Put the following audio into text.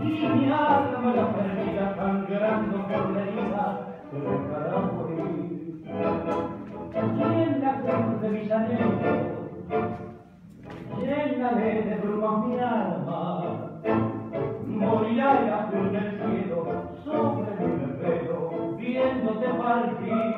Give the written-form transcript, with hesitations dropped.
y mi alma la perdida sangrando por la herida que dejará morir. Y en la cruz de mis anhelos, llénale de brumas mi alma, morirá el azul del cielo sobre mi velo, viéndote partir.